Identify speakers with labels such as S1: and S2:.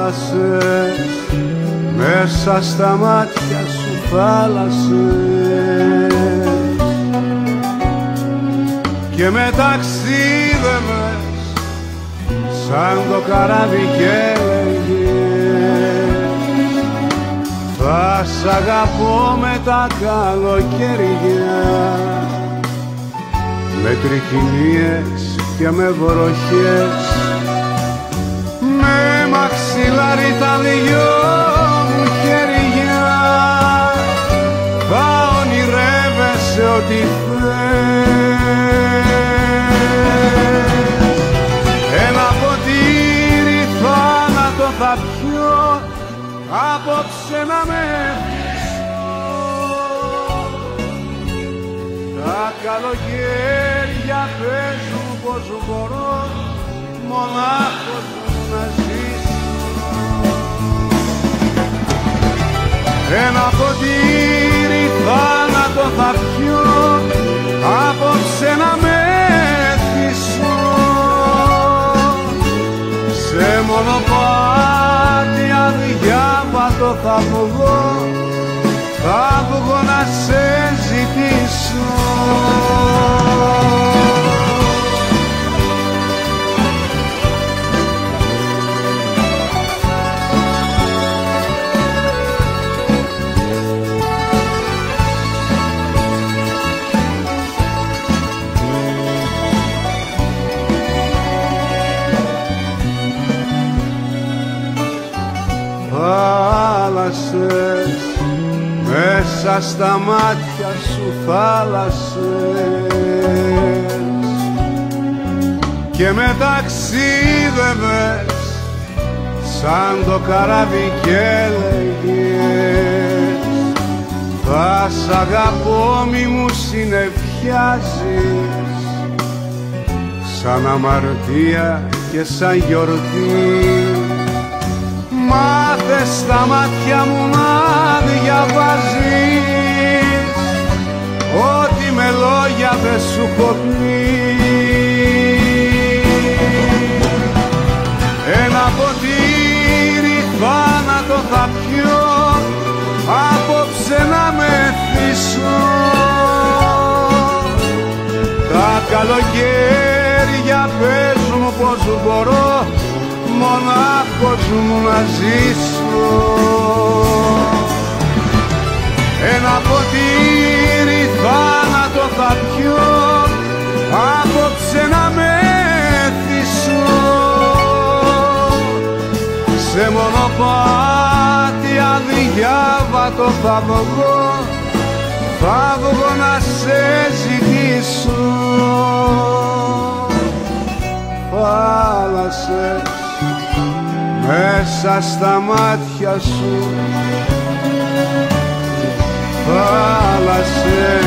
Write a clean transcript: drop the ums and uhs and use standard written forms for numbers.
S1: θάλασσες, μέσα στα μάτια σου θάλασσες, και με ταξίδευες σαν το καράβι και έλεγες θα σ' αγαπώ με τα καλοκαίρια, με τρικυμίες και με βροχές, με μαξιλάρι τα δυο μου χέρια, θα ονειρεύεσαι ό,τι θες. Ένα ποτήρι θάνατο θα πιω, απόψε να με πείσω. Τα καλοκαίρια παίζουν πως μπορώ μονάχος να ζήσω. Ένα ποτήρι θάνατο θα πιω, απόψε να με θυσώ. Σε μονοπάτι αδιάβατο θα βγω να σε ζητήσω. Θάλασσες, μέσα στα μάτια σου θάλασσες, και με ταξίδευες σαν το καράβι και έλεγες θα σ' αγαπώ μη μου συνεφιάζεις, σαν αμαρτία και σαν γιορτή. Μάθε στα μάτια μου να διαβάζεις ό,τι με λόγια δεν σου έχω πει. Ένα ποτήρι θάνατο θα πιω, απόψε να με θυσώ. Τα καλοκαίρια παίζουν πως μπορώ μονάχος μου να ζήσω. Ένα ποτήρι θάνατο θα πιω, απόψε να με θυσώ. Σε μονοπάτι αδιάβατο θα βγω να σε ζητήσω. Θάλασσες, μέσα στα μάτια σου θάλασσες,